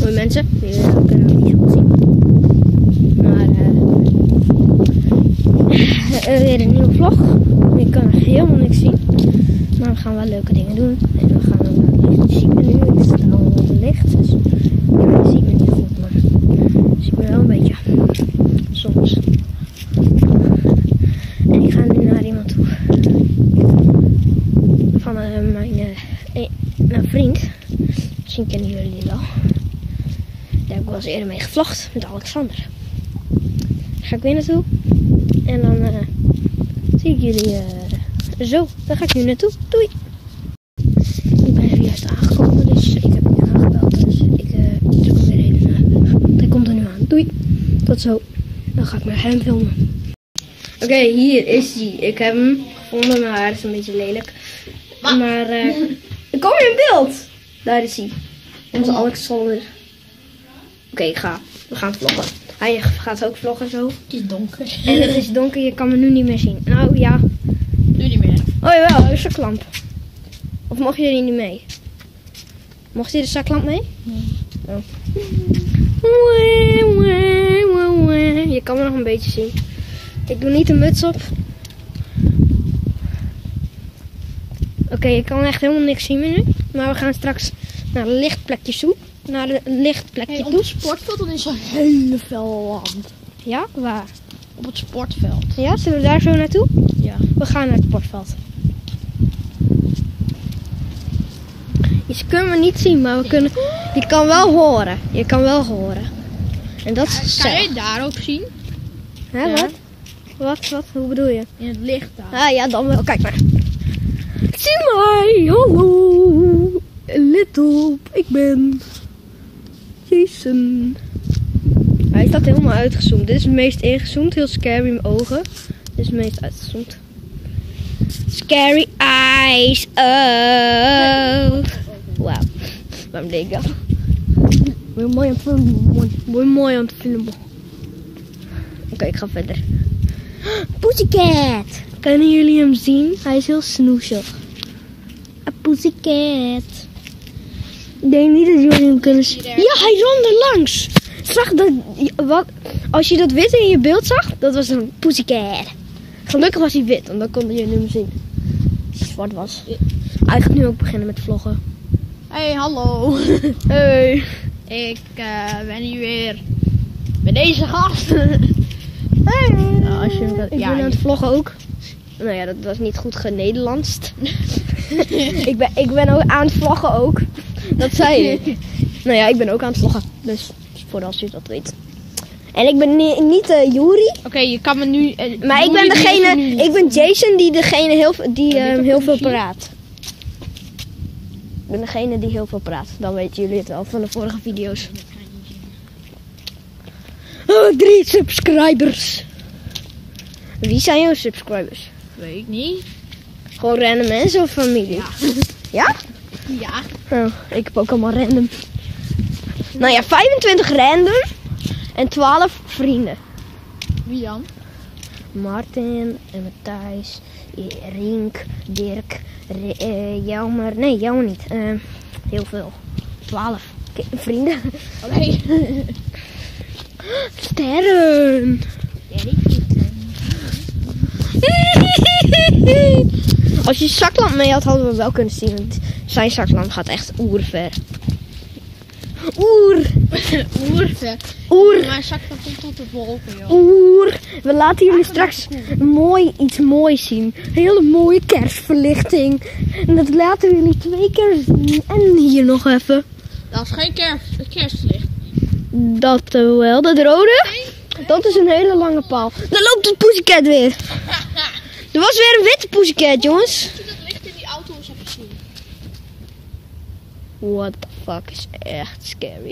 Hoi mensen, jullie kunnen het niet goed zien. Maar weer een nieuwe vlog. Je kan er helemaal niks zien. Maar we gaan wel leuke dingen doen. En we gaan naar het licht. Je ziet me nu, ik sta al op het licht. Dus ja, je ziet me niet goed, maar je ziet me wel een beetje. Soms. En ik ga nu naar iemand toe. Van mijn vriend. Misschien kennen jullie die wel. Daar heb ik wel eens eerder mee gevlogd met Alexander. Daar ga ik weer naartoe. En dan zie ik jullie zo. Daar ga ik nu naartoe. Doei! Ik ben er juist aangekomen, dus ik heb hem nu aangebeld. Dus ik druk hem weer even. Hij komt er nu aan. Doei! Tot zo. Dan ga ik met hem filmen. Oké, hier is hij. Ik heb hem gevonden. Mijn haar is een beetje lelijk. Maar ik kom weer in beeld. Daar is hij. Onze Alexander. Oké, ik ga. We gaan vloggen. Hij gaat ook vloggen zo. Het is donker. En het is donker, je kan me nu niet meer zien. Nou ja. Nu niet meer. Oh jawel, er is een zaklamp. Of mocht jullie niet mee? Mocht je de zaklamp mee? Nee. Oh. Je kan me nog een beetje zien. Ik doe niet de muts op. Oké, ik kan echt helemaal niks zien meer nu. Maar we gaan straks naar een lichtplekje toe. Naar een lichtplekje Op toe. het sportveld dan is er hele fel land. Ja, waar? Op het sportveld. Ja, zullen we daar zo naartoe? Ja. We gaan naar het sportveld. Je kunt me niet zien, maar je kan wel horen. Je kan wel horen. En dat is Kan gezellig. je daar ook zien? Hè, Ja. Wat? Hoe bedoel je? In het licht daar. Ah ja, dan wel. Kijk maar. Zie mij, hallo. Let op, ik ben Jason. Hij staat helemaal uitgezoomd. Dit is het meest ingezoomd. Heel scary in mijn ogen. Dit is het meest uitgezoomd. Scary eyes. Oh. Wauw. Waarom deed ik dat? Weer mooi aan het filmen. Weer mooi aan het filmen. Oké, ik ga verder. Pussycat. Kunnen jullie hem zien? Hij is heel snoezig. A pussycat. Ik denk niet dat jullie hem kunnen zien. Ja, hij rond er langs. Zag dat, als je dat wit in je beeld zag, dat was een pussycat. Gelukkig was hij wit, want dan konden jullie hem zien. Als hij zwart was. Hij gaat nu ook beginnen met vloggen. Hey, hallo. Hey. Ik ben hier weer bij deze gast. Hey. Nou, als je Ik ben aan het vloggen ook. Nou ja, dat was niet goed genederlandst. ik ben ook aan het vloggen ook. Dat zei ik. Nou ja, ik ben ook aan het vloggen. Dus voor als u dat weet. En ik ben niet Juri. Oké, je kan me nu... Maar ik ben degene... Ik ben Jason die degene heel veel praat. Ik ben degene die heel veel praat. Dan weten jullie het wel van de vorige video's. Oh, 3 subscribers. Wie zijn jouw subscribers? Weet ik niet. Gewoon random mensen of familie? Ja. Ja? Ja. Oh, ik heb ook allemaal random. Nou ja, 25 random en 12 vrienden. Wie dan? Martin en Matthijs, Rink, Dirk, Jelmer. Nee, jou niet. Heel veel. 12 vrienden. Oké. Sterren. Als je zaklamp mee had, hadden we wel kunnen zien. Want zijn zaklamp gaat echt oerver. Oerver. Oer. Mijn zaklamp komt tot de wolken, joh. Oer. We laten jullie straks iets moois zien. Een hele mooie kerstverlichting. En dat laten jullie 2 keer zien. En hier nog even. Dat is geen kerstlicht. Dat wel. Dat rode. Dat is een hele lange paal. Daar loopt het pussycat weer. Er was weer een witte pussycat, jongens. Als je dat licht in die auto eens hebt gezien. What the fuck is echt scary.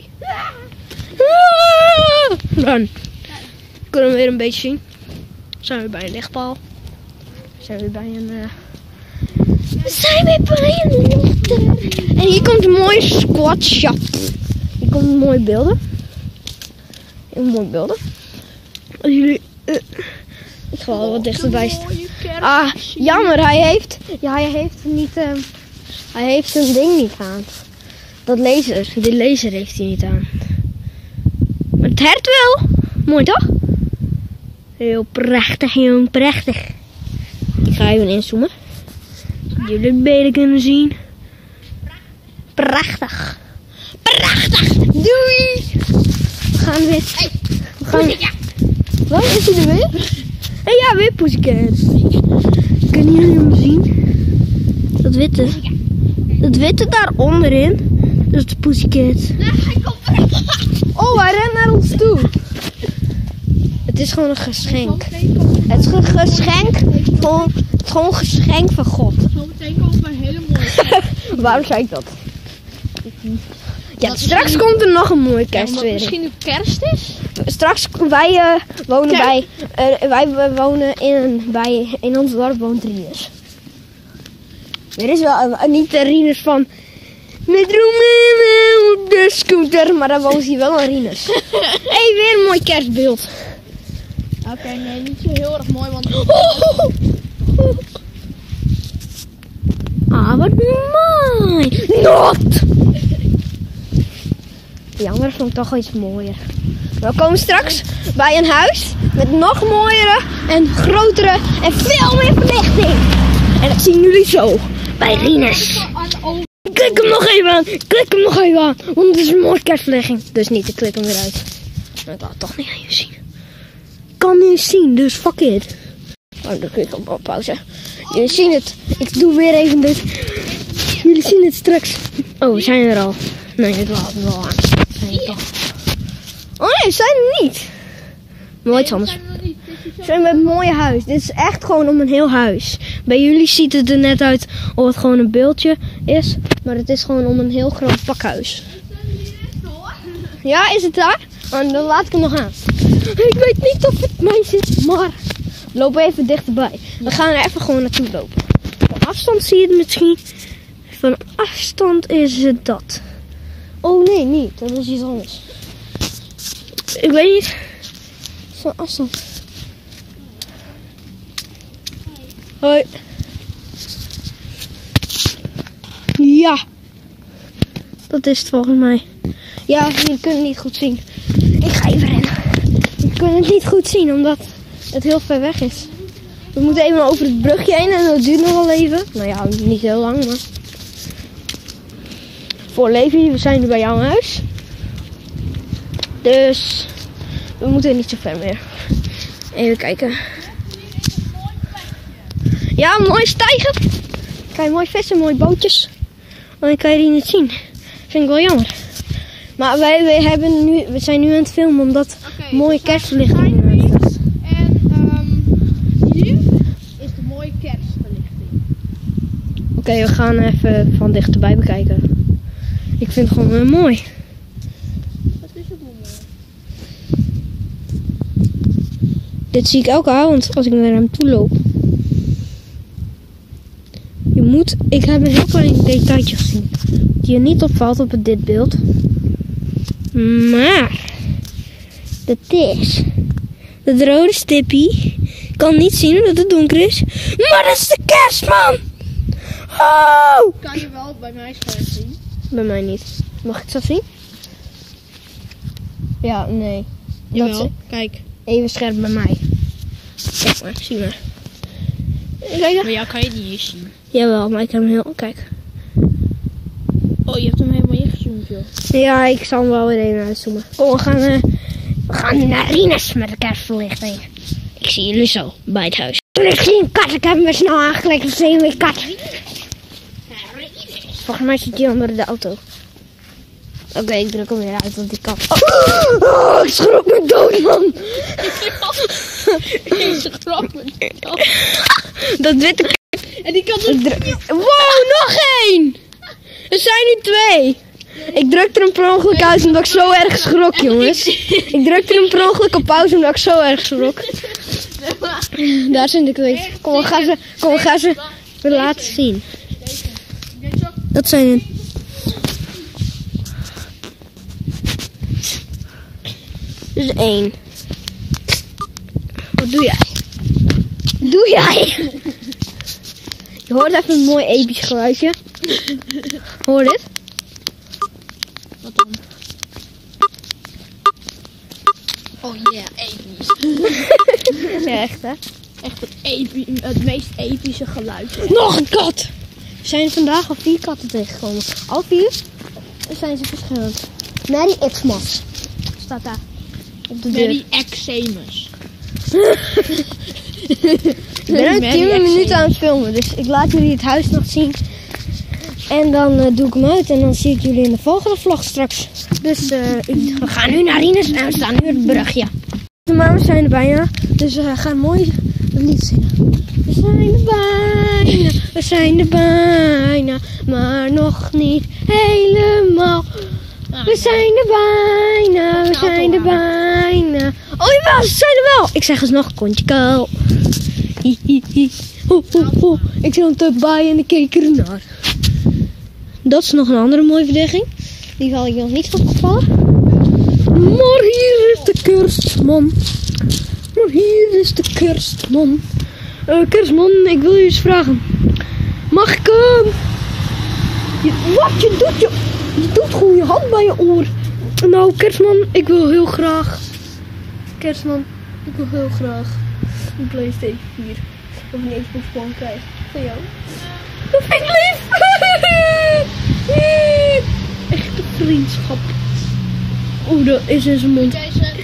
Run. Kunnen we weer een beetje zien. Zijn we bij een lichtpaal. Zijn we bij een... We zijn weer bij een lichter. En hier komt een mooie squat shop. Hier komt mooie beelden. Als jullie... ik ga wel wat dichterbij staan. Ah, jammer. Hij heeft niet... hij heeft zijn ding niet aan. Dat laser, die laser heeft hij niet aan. Maar het hert wel. Mooi toch? Heel prachtig, jong, prachtig. Ik ga even inzoomen. Zodat jullie het beter kunnen zien. Prachtig. Prachtig. Doei. We gaan weer. We gaan... Wat is hij er weer? Hé, ja, weer Pussycat. Kunnen jullie hem zien? Dat witte. Dat witte daar onderin. Dat is de Pussycat. Oh, hij rent naar ons toe. Het is gewoon een geschenk. Het is een geschenk. Het is gewoon een geschenk van God. Zometeen komt een hele mooie. Waarom zei ik dat? Ja, straks komt er nog een mooie kerst Omdat weer. misschien nu kerst is? Straks, wij wonen in ons dorp woont Rinus. Er is wel niet de Rinus van met Roemenen op de scooter, maar dan woont hier wel een Rinus. Hé, weer een mooi kerstbeeld. Oké, nee, niet zo heel erg mooi, want... Ah, wat mooi. Not! Die andere vond ik toch iets mooier. We komen straks bij een huis met nog mooiere en grotere en veel meer verlichting. En dat zien jullie zo bij Rinus. Klik hem nog even aan. Klik hem nog even aan. Want het is een mooie kerstverlichting. Dus niet, ik klik hem weer uit. Maar ik laat het toch niet aan je zien. Ik kan niet zien, dus fuck it. Oh, dan klik ik op pauze. Jullie zien het. Ik doe weer even dit. Jullie zien het straks. Oh, we zijn er al. Nee, het laat me wel aan. Zijn er toch. Oh nee, we zijn er niet. Mooi iets anders. We zijn bij het mooie huis. Dit is echt gewoon om een heel huis. Bij jullie ziet het er net uit of het gewoon een beeldje is. Maar het is gewoon om een heel groot pakhuis. Ja, is het daar? Oh, dan laat ik hem nog aan. Ik weet niet of het mij zit, maar... We lopen even dichterbij. We gaan er even gewoon naartoe lopen. Van afstand zie je het misschien. Van afstand is het dat. Oh nee, niet. Dat is iets anders. Ik weet niet. Van afstand. Hoi. Ja. Dat is het volgens mij. Ja, jullie kunnen het niet goed zien. Ik ga even rennen. We kunnen het niet goed zien omdat het heel ver weg is. We moeten even over het brugje heen en dat duurt nog wel even. Nou ja, niet heel lang, maar... Voor Levi, we zijn nu bij jouw huis. Dus... We moeten niet zo ver meer. Even kijken. Ja, mooi stijgen. Kijk, mooi vissen, mooie bootjes. Alleen kan je die niet zien. Vind ik wel jammer. Maar we zijn nu aan het filmen omdat mooie kerstverlichting is. En hier is de mooie kerstverlichting. Oké, we gaan even van dichterbij bekijken. Ik vind het gewoon mooi. Dat is ook wel mooi. Dit zie ik elke avond als ik naar hem toe loop. Ik heb een heel klein detailtje gezien. Die je niet opvalt op dit beeld. Maar dat is dat rode stippie. Ik kan niet zien omdat het donker is. Maar dat is de kerstman! Oh! Kan je wel bij mij scherp zien? Bij mij niet. Mag ik het zo zien? Ja, nee. Jawel, kijk. Even scherp bij mij. Kijk maar, zie maar. Kijk. Bij jou kan je het niet eens zien. Jawel, maar ik heb hem heel... Kijk. Oh, je hebt hem helemaal ingezoomd, joh. Ja, ik zal hem wel weer even uitzoomen. Kom, we gaan nu naar Rinus met de kerstverlichting. Ik zie jullie zo bij het huis. Ik zie een kat, ik heb hem weer snel aangeklikt. Ik zie een kat. Volgens mij zit hij onder de auto. Oké, ik druk hem weer uit, want die kat... Oh, ik schrok me dood, man. Ik schrok me dood. Dat witte... En die kat... Wow, nog één! Er zijn nu 2. Ik drukte hem per ongeluk uit omdat ik zo erg schrok, jongens. Ik drukte hem per ongeluk op pauze omdat ik zo erg schrok. Daar zijn de 2. Kom, we gaan ze weer laten zien. Dat zijn er. Dus 1. Wat doe jij? Doe jij? Je hoort even een mooi episch geluidje. Hoor dit? Oh yeah, episch. Ja, echt hè? Echt het meest epische geluid. Nog een kat! Er zijn vandaag al 4 katten tegengekomen. Al 4 zijn ze verschillend. Mary Xmas staat daar op de deur. Mary Xmas. Ik ben al 10 minuten aan het filmen, dus ik laat jullie het huis nog zien. En dan doe ik hem uit en dan zie ik jullie in de volgende vlog straks. Dus we gaan nu naar Rinus en we staan nu op het brugje. Maar we zijn er bijna, dus we gaan mooi een lied zingen. We zijn er bijna, we zijn er bijna, maar nog niet helemaal. We zijn er bijna, we zijn er bijna. Oh jawel, ze zijn er wel. Ik zeg eens nog, kontje kuil. Hi, hi, hi. Ho, ho, ho. Ik zit erbij en ik keek ernaar. Dat is nog een andere mooie verdediging. Die had ik nog niet opgevallen. Maar hier is de kerstman. Maar hier is de kerstman. Kerstman, ik wil je eens vragen. Mag ik wat je doet? Je doet gewoon je hand bij je oor. Nou, kerstman, ik wil heel graag. Kerstman, ik wil heel graag een PlayStation 4. Of een Xbox One krijgen. Van jou. Dat vind ik lief. Echte vriendschap. Oeh, dat is in zijn mond.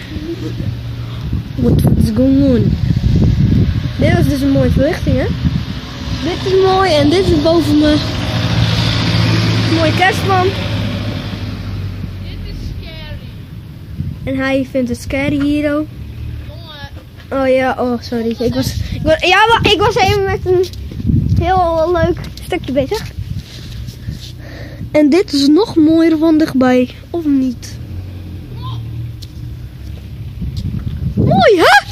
What's going on? Dit was dus een mooie verlichting, hè? Dit is mooi en dit is boven me. Mooie kerstman. Dit is scary. En hij vindt het scary hier ook. Jongen. Oh ja, oh sorry. Ik was even met een heel leuk stukje bezig. En dit is nog mooier van dichtbij, of niet? Mooi, hè?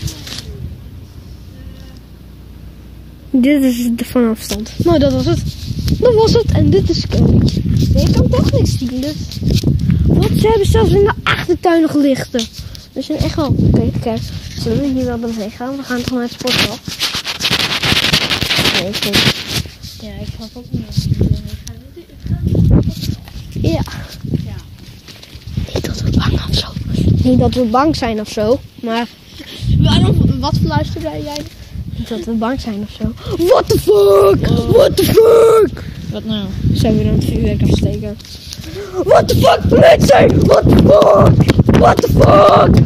Dit is de van afstand. Nou, dat was het. Dat was het. En dit is scary. Nee, ik kan toch niks zien. Dus... Wat, ze hebben zelfs in de achtertuin nog lichten. We zijn echt wel... Oké, kijk. Zullen we hier wel doorheen gaan? We gaan toch naar het sporthal. Nee, ik denk... Ja, ik had ook niet. Ja. Niet dat we bang of zo. Niet dat we bang zijn of zo. Maar... Wat fluisterde jij? Niet dat we bang zijn of zo. What the fuck? Oh. What the fuck? Wat nou? Zijn we aan het vuurwerk afsteken? What the fuck, politie? What the fuck? What the fuck?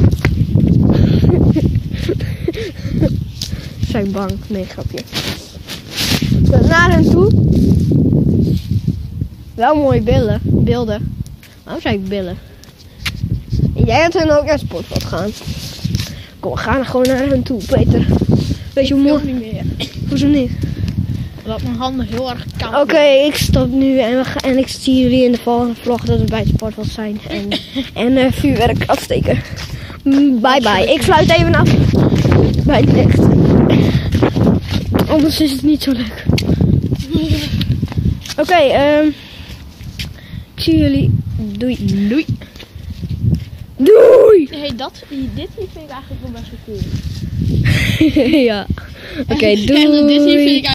Zijn bang. Nee, grapje. Naar hem toe. Wel mooie beelden. Waarom zei ik billen? En jij had hun ook naar het sportveld gaan. Kom, we gaan gewoon naar hen toe, Peter. Weet je hoe mooi? Niet meer. Hoezo niet? Omdat mijn handen heel erg koud Oké, ik stop nu en ik zie jullie in de volgende vlog dat we bij het sportveld zijn. En vuurwerk afsteken. Bye bye. Ik sluit even af. Bij het licht. Anders is het niet zo leuk. Oké, ik zie jullie. Doei. Doei. Doei! Hey, dit vind ik eigenlijk wel best wel cool. Ja. Oké, doei. Dit vind ik